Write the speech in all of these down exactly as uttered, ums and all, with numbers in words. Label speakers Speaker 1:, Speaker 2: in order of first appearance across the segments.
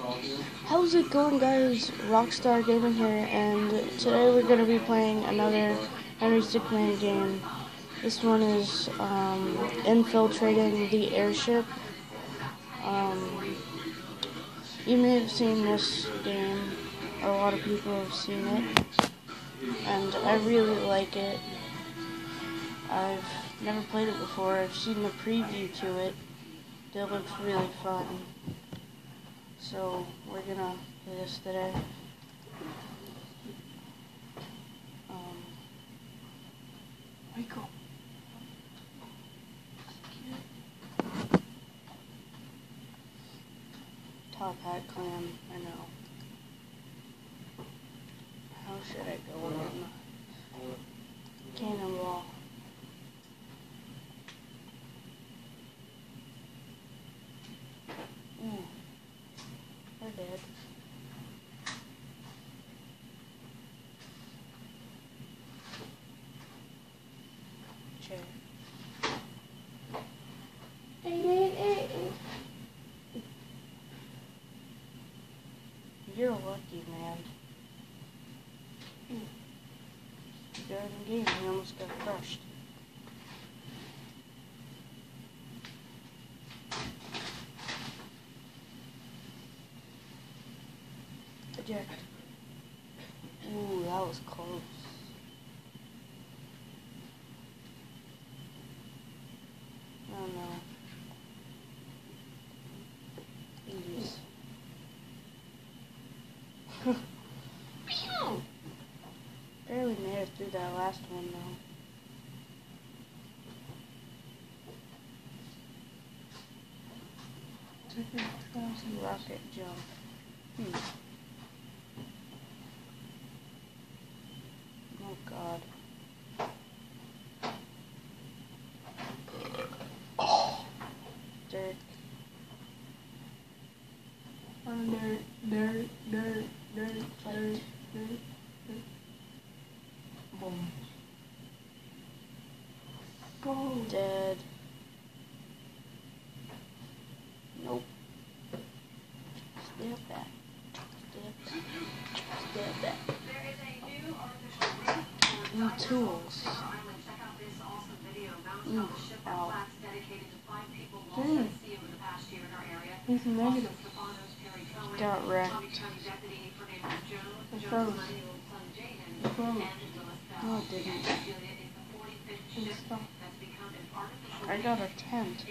Speaker 1: How's it going, guys? Rockstar Gaming here, and today we're going to be playing another Henry Stickmin game. This one is um, infiltrating the airship. Um, you may have seen this game. A lot of people have seen it, and I really like it. I've never played it before. I've seen the preview to it. It looks really fun. So we're gonna play this today. Um, Michael. Top Hat Clan, I know. How should I go in? Cannonball. Ooh. We're dead. Chair. You're lucky, man. During the game, he almost got crushed. Eject. Ooh, that was close. Oh no. Ease. Barely made it through that last one though. Rocket jump. Hmm. Oh god. Dirt. Oh, dirt, dirt, dirt, dirt, dirt, dirt, dirt. Boom. Boom. Dead. Nope. Step back. Step back. Step back. New tools. Mm. Ow. Mm. He's negative. Got wrecked. I froze. I froze. No, it didn't. It stopped. I got a tent.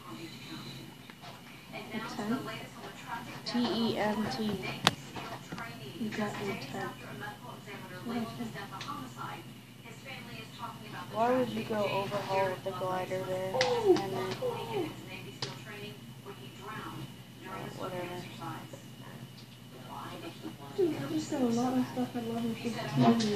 Speaker 1: A tent? T E N T. You got a tent. What is it? Why would you go overhaul with the glider there? And then, whatever.
Speaker 2: Dude, I just got a lot of stuff I love and fifteen.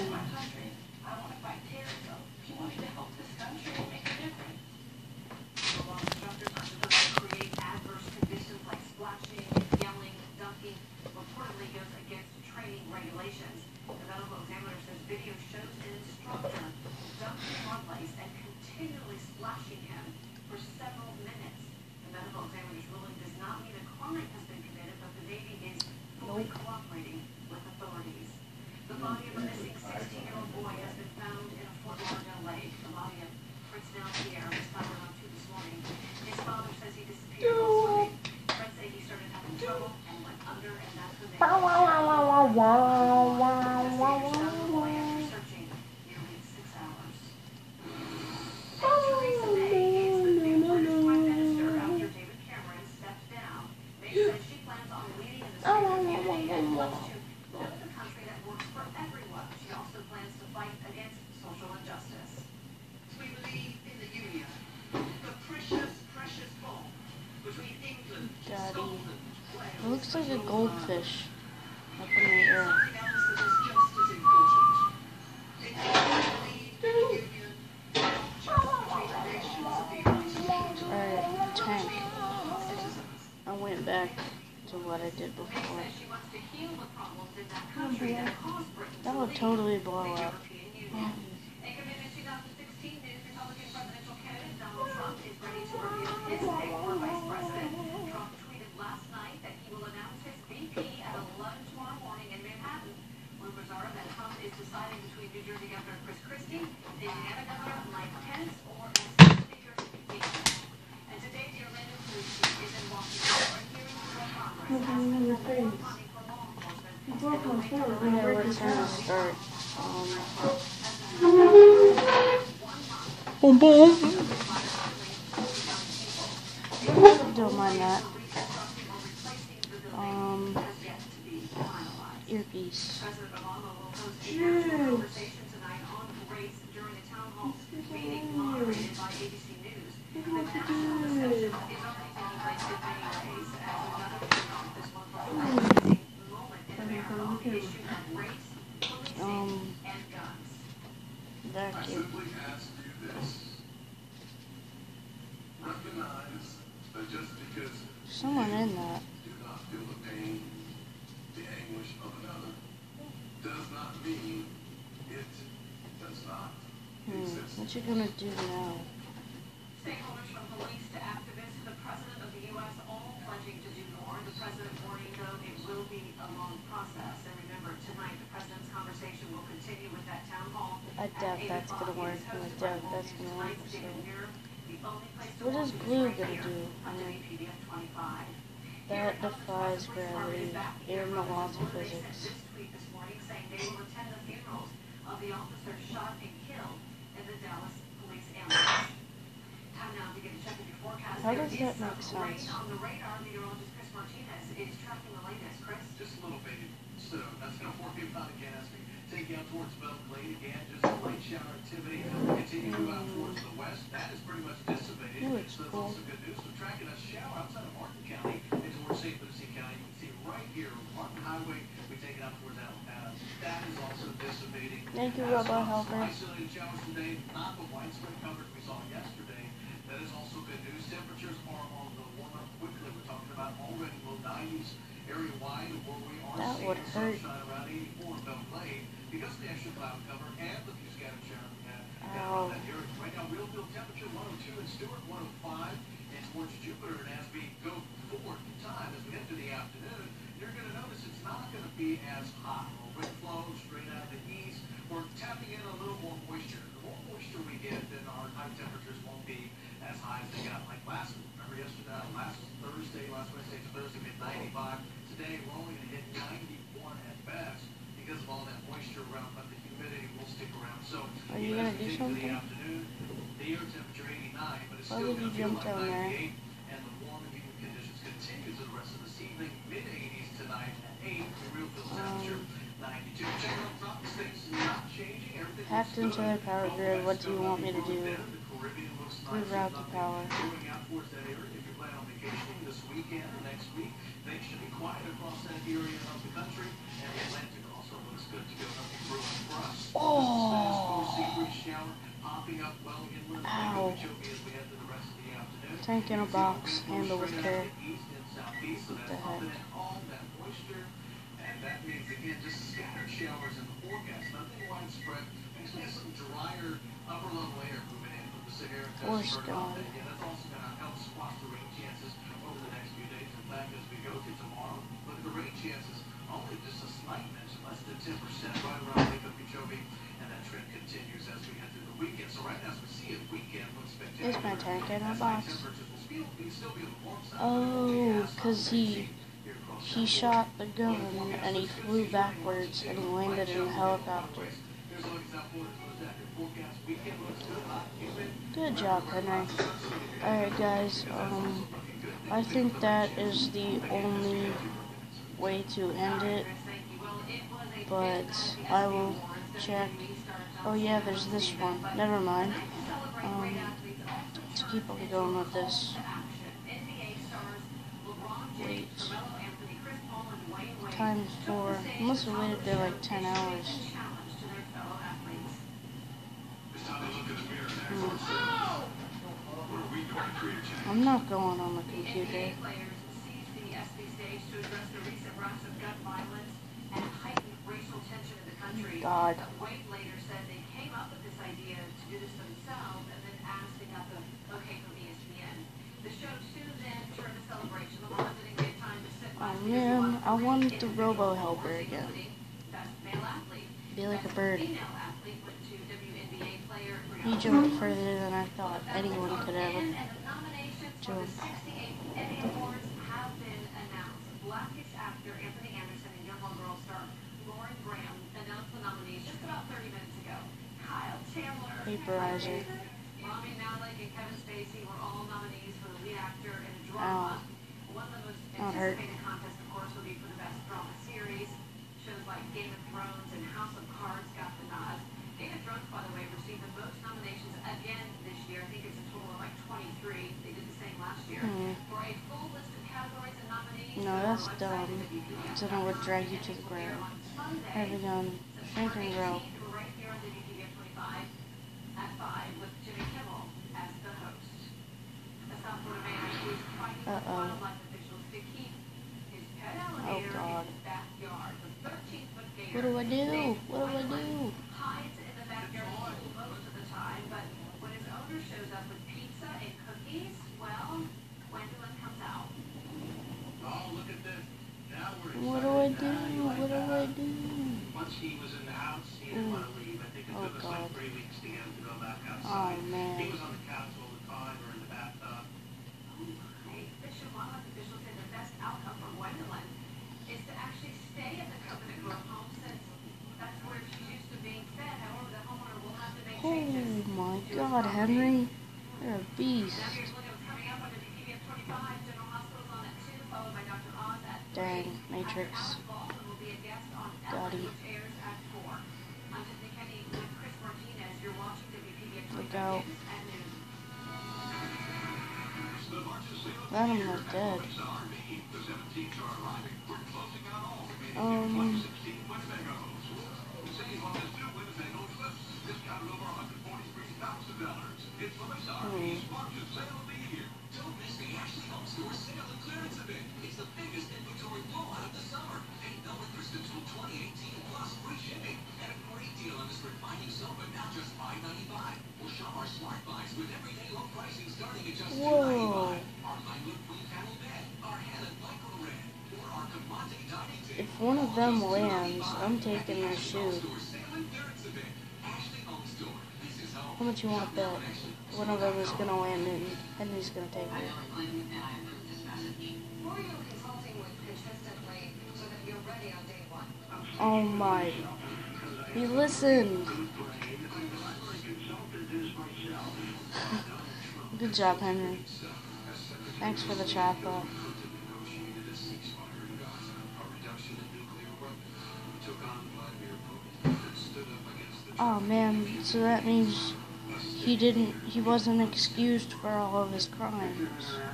Speaker 1: Daddy. It looks like a goldfish up in the air. Alright, tank. I went back to what I did before. That would totally blow up. Yeah.
Speaker 3: deciding between New Jersey Governor Chris Christie, Indiana Governor Mike Pence, or S C Speaker Steve Scalise. And today, the Orlando Police Chief is in Washington for a hearing before Congress
Speaker 2: Look at
Speaker 3: asking
Speaker 2: your
Speaker 3: for more
Speaker 2: face.
Speaker 3: funding for law enforcement.
Speaker 2: You broke my phone. I'm
Speaker 1: Okay,
Speaker 2: gonna break
Speaker 1: we're
Speaker 2: this
Speaker 1: trying to
Speaker 2: house.
Speaker 1: start. Um,
Speaker 4: Boom, boom.
Speaker 1: don't mind that. Um, earpiece.
Speaker 3: President Obama will host a
Speaker 2: Jeez.
Speaker 3: national conversation tonight on race during a town hall meeting moderated by A B C News. The national discussion is already taking place in many ways as another post this month reflecting a moment in America on the issue of race, policing,
Speaker 1: Um,
Speaker 3: and guns.
Speaker 5: I
Speaker 1: vacuum.
Speaker 5: simply ask you this. Recognize that just because
Speaker 1: Someone in that.
Speaker 5: you do not feel the pain, the anguish of another, does not mean it does not
Speaker 1: Hmm,
Speaker 5: exist.
Speaker 1: what you gonna do now?
Speaker 3: Stakeholders from police to activists, the president of the U S all pledging to do more. The president warning, though, it will be a long process. And remember, tonight the president's conversation will continue with that town hall.
Speaker 1: I doubt
Speaker 3: at
Speaker 1: that's
Speaker 3: eight
Speaker 1: gonna
Speaker 3: o'clock.
Speaker 1: work.
Speaker 3: It is
Speaker 1: I
Speaker 3: hosted
Speaker 1: doubt
Speaker 3: by
Speaker 1: that's
Speaker 3: World
Speaker 1: gonna
Speaker 3: News
Speaker 1: work.
Speaker 3: Tonight's
Speaker 1: So,
Speaker 3: David Muir. The only place to
Speaker 1: what is
Speaker 3: watch is
Speaker 1: glue
Speaker 3: right
Speaker 1: gonna
Speaker 3: here
Speaker 1: do? I
Speaker 3: on
Speaker 1: mean,
Speaker 3: W P B F twenty-five.
Speaker 1: that defies gravity and the laws of
Speaker 3: They
Speaker 1: physics.
Speaker 3: sent this tweet this morning saying they will attend the funerals of the officers shot and killed in the Dallas police ambulance. Time now to get a check of your forecast.
Speaker 1: How
Speaker 3: There
Speaker 1: does
Speaker 3: is
Speaker 1: that
Speaker 3: some
Speaker 1: make sense?
Speaker 3: rain on the radar. Meteorologist Chris Martinez is tracking the latest. Chris?
Speaker 6: Just a little faded snow. That's going to four people out again as we take you out towards Belle Glade again. Just a light shower activity. Continue to go out towards the west. That is pretty much dissipated.
Speaker 1: Ooh, it's
Speaker 6: so that's
Speaker 1: cool.
Speaker 6: also good news. We're tracking a shower outside of Martin County and towards Saint Lucie County. You can see right here, Martin Highway. We take it out towards Alabama. That is also dissipating.
Speaker 1: Thank you,
Speaker 6: As
Speaker 1: Robo
Speaker 6: well,
Speaker 1: Helper.
Speaker 6: Isolated showers today, not the widespread coverage we saw yesterday. That is also good news. Temperatures are on the warm up quickly. We're talking about already low nineties area-wide where we are
Speaker 1: That
Speaker 6: seeing
Speaker 1: would hurt.
Speaker 6: sunshine around eighty-four in Belle Glade because of the extra cloud cover and the few scattered showers we had down
Speaker 1: Ow.
Speaker 6: on that area. Right now, real field temperature one oh two in Stewart, one oh five and towards Jupiter. And as we go forward in time, as we get to the afternoon, you're going to notice it's not going to be as hot. Wind flow straight out of the east. We're tapping in a little more moisture. The more moisture we get, then our high temperatures won't be as high as they got like last week. Remember yesterday, last Thursday, last Wednesday to Thursday, we hit ninety-five. Today, we're only going to hit ninety-one at best because of all that moisture around, but the humidity will stick around. So,
Speaker 1: Are you
Speaker 6: even
Speaker 1: gonna
Speaker 6: as we
Speaker 1: do
Speaker 6: get to
Speaker 1: something?
Speaker 6: the afternoon, the air temperature eighty-nine, but it's
Speaker 1: Why
Speaker 6: still
Speaker 1: did
Speaker 6: going
Speaker 1: you
Speaker 6: to feel
Speaker 1: jump
Speaker 6: like
Speaker 1: down there?
Speaker 6: ninety-eight. And the warm and humid conditions continue to the rest of this evening. mid eighties tonight at eight. The real field temperature ninety-two. Check out top things not changing. Everything
Speaker 1: Hacked
Speaker 6: looks
Speaker 1: into
Speaker 6: good.
Speaker 1: the power grid. What do you want me to do?
Speaker 6: The Caribbean looks nice.
Speaker 1: Reroute the power.
Speaker 6: Going out towards that area. If you're planning on vacationing this weekend or next week, things should be quiet across that area of the country. And the Atlantic also looks good to go. Nothing brewing for us.
Speaker 1: Oh.
Speaker 6: Sea breeze shower popping up well inland.
Speaker 1: Ow.
Speaker 6: As we head to the rest of the afternoon.
Speaker 1: Tank in a box. Handle with care.
Speaker 6: East and southeast, so that's
Speaker 1: What the
Speaker 6: pumping
Speaker 1: heck?
Speaker 6: in all that moisture. And that means, again, just scattered showers in the forecast. Nothing widespread. Actually, has some drier upper level air moving in from the Sahara.
Speaker 1: Force
Speaker 6: Desert.
Speaker 1: gone.
Speaker 6: And again, that's also going to help squash the rain chances over the next few days. In fact, as we go to tomorrow, look at the rain chances. Only just a slight mention, less than ten percent right around Lake Okeechobee. And that trend continues as we head through the weekend. So right now, as we see it, weekend looks spectacular.
Speaker 1: It's my tank in a
Speaker 6: As high
Speaker 1: box.
Speaker 6: temperatures will still be, still be on the warm side.
Speaker 1: Oh, because he he shot the gun and he flew backwards and he landed in a helicopter. Good job, Henry. Alright guys, um, I think that is the only way to end it, but I will check. Oh yeah, there's this one. Never mind. Um, let's keep on going with this. Wait. Times four. I must have waited there like ten hours. Hmm. I'm not going on the computer. God.
Speaker 3: White later said they came up with this idea to do this themselves and then asked and got the okay from E S P N. The show soon then turned to celebration. The Mama didn't get time to sit
Speaker 1: Oh man, I wanted the Robo Helper again.
Speaker 3: Best male athlete.
Speaker 1: Be like a bird.
Speaker 3: Female athlete went to W N B A player
Speaker 1: He jumped further than I thought anyone could ever
Speaker 3: and the nominations for the
Speaker 1: jump.
Speaker 3: sixty-eighth Emmy Awards have been announced. Blackish actor Anthony Anderson and Young Girl star Lauren Graham announced the nominees just about thirty minutes ago. Kyle Chandler,
Speaker 1: Vaporizer.
Speaker 3: Rami Malek, and Kevin Spacey were all nominees for the lead actor in a
Speaker 1: Ow.
Speaker 3: drama. One of the most
Speaker 1: That hurt.
Speaker 3: anticipated contests, of course, will be for the best drama series. Shows like Game of Thrones and House of Cards got the nod. Game of Thrones, by the way, received the most nominations again this year. I think it's a total of like twenty-three. They did the same last year.
Speaker 1: Hmm.
Speaker 3: For a full list of categories and nominees,
Speaker 1: No, that's dumb. Then I would drag you to the ground. Have a gun. Shrink and grow.
Speaker 3: right here on W P B F twenty-five at five with Jimmy Kimmel as the host. A South Florida man who is fighting with
Speaker 1: Uh-oh.
Speaker 3: wildlife officials to keep his pet
Speaker 1: Oh,
Speaker 3: alligator
Speaker 1: God.
Speaker 3: in his backyard. The thirteen-foot gator
Speaker 1: What do I do? What do I do?
Speaker 3: hides in the backyard most of the time, but when his owner shows up with pizza and cookies, well, Gwendolyn comes out.
Speaker 6: Oh, look at this. Now we're
Speaker 1: What do I do? What do I do?
Speaker 6: Once he was in the house, he didn't want to leave. I think it
Speaker 1: Oh,
Speaker 6: took us
Speaker 1: God.
Speaker 6: like three weeks to get him to go back
Speaker 1: Oh,
Speaker 6: outside.
Speaker 1: man.
Speaker 6: He was on the couch all the time or in the bathtub.
Speaker 3: Fish and wildlife officials say the best outcome for Gwendolyn is to actually stay at the Coconut Grove home since that's where she's used to being fed. However, the homeowner will have to make changes.
Speaker 1: Oh my God, Henry. You're a beast.
Speaker 3: Now here's looking what's coming up on W P B F twenty-five. General Hospital's on at two, followed by Doctor Oz at three.
Speaker 1: Dang, Matrix.
Speaker 3: Alex Baldwin will be a guest on
Speaker 1: Got
Speaker 3: Ellen,
Speaker 1: it.
Speaker 3: which airs at four. I'm Tiffany Kenny with Chris Martinez. You're watching W P B F
Speaker 1: Look
Speaker 3: twenty-five
Speaker 1: out.
Speaker 3: News at noon.
Speaker 1: That I'm not dead. Um, hmm. Whoa. If one of them lands, I'm taking their shoe. How much you want to bet? One of them is going to land and Henry's going to take it. Oh my. He listened. Good job, Henry. Thanks for the chopper. Oh man, so that means he didn't, he wasn't excused for all of his crimes.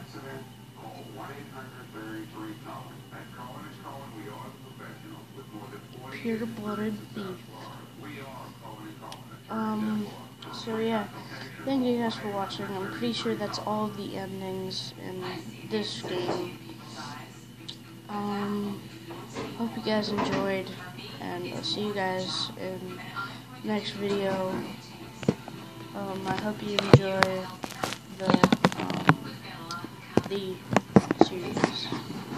Speaker 1: Pure-blooded beef. Um, so yeah, thank you guys for watching. I'm pretty sure that's all of the endings in this game. Um, hope you guys enjoyed, and I'll see you guys in the next video. Um, I hope you enjoy the, um, the series.